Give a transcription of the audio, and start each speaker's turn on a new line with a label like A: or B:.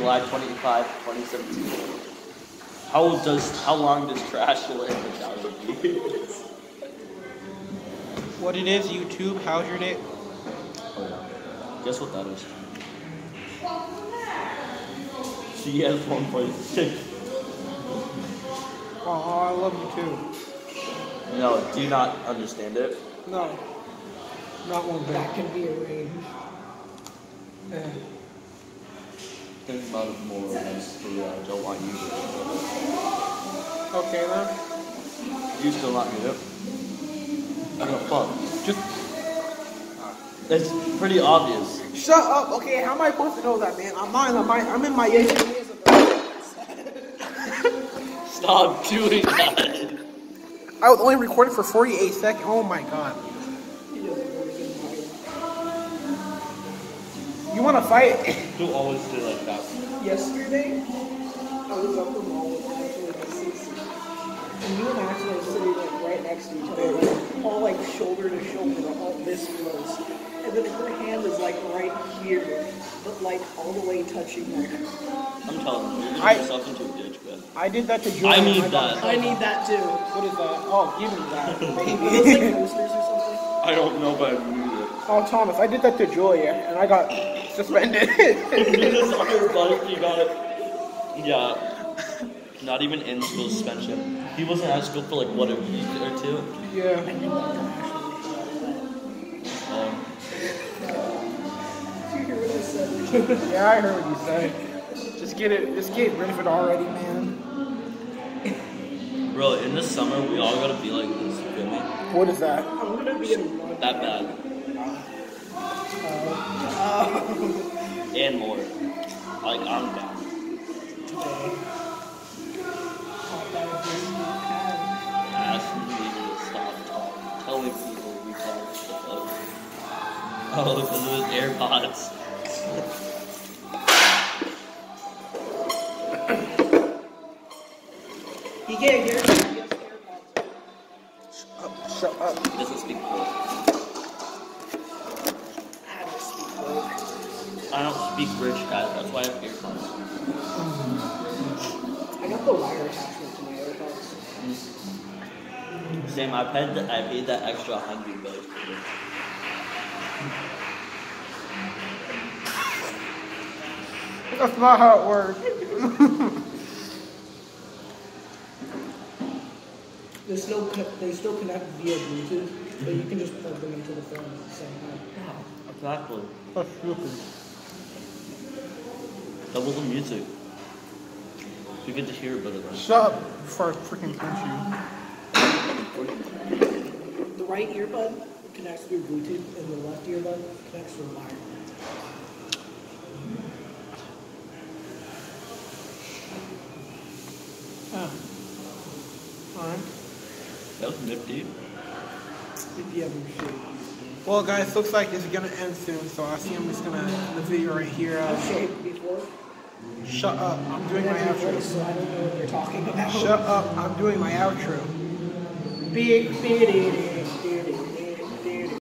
A: July 25, 2017. How long does trash live in 1,000 years?
B: What it is, YouTube? How's your day?
A: Oh yeah. Guess what that is? She has 1.6.
B: Oh, I love you too.
A: No, do you not understand it?
B: No. Not one bit.
C: That can be arranged.
A: Think about it more or less for real. I don't want you to.
B: Okay then.
A: You still not get it? I don't fuck.
B: Just
A: It's pretty obvious.
B: shut up. Okay, how am I supposed to know that, man? I'm in my
A: Stop doing that.
B: I was only recording for 48 seconds. Oh my god. You want to fight?
A: You always do like that.
C: Yesterday, I was up the mall with Ashley and Cece. And you and Ashley were sitting like right next to each other, like, all like shoulder to shoulder, all this close. And then her hand is like right here, but like all the way touching like.
A: I'm telling you, you're getting yourself into a ditch, man.
B: I did that to Jordan.
A: I need that.
C: I need that too.
B: What is that? Oh, give me that,
C: Are
B: baby.
C: those like posters or something?
A: I don't know, but I need it.
B: Oh, Thomas, I did that to Julia, and I got suspended.
A: You got it. Yeah. Not even in school suspension. He wasn't at school for like what, a week or two?
B: Yeah.
C: I knew that from Ashley. Did you hear what I said?
B: Yeah, I heard what you said. Just get rid of it already, man.
A: Bro, in the summer, we all gotta be like this, you feel me?
B: What is that?
C: I'm gonna be in mud.
A: That bad. And more. Like, I'm down. Ask me to stop talking. Telling people we talk stuff. Oh, because of his AirPods.
C: He can't hear me. He has AirPods.
B: Shut up.
A: He doesn't speak Polish.
C: I don't speak Polish.
A: I don't speak rich, guys. That's why I have AirPods.
C: I got the wire attachment to my AirPods.
A: Same, I paid that extra $100 for it.
B: That's not how it works.
C: They still connect via Bluetooth, but you can just plug them into the phone at the same time.
A: Exactly.
B: That's stupid.
A: Double the music. You get to hear it better than.
B: Shut up before I freaking punch you.
C: The right earbud connects through Bluetooth, and the left earbud connects through wire.
B: Alright.
A: That was nifty.
C: If you ever shave.
B: Well, guys, looks like it's gonna end soon, so I see I'm just gonna end the video right here.
C: I've shaved before.
B: Shut up. I'm doing my outro.
C: So I don't know what you're talking about.
B: Shut up. I'm doing my outro.
C: Big.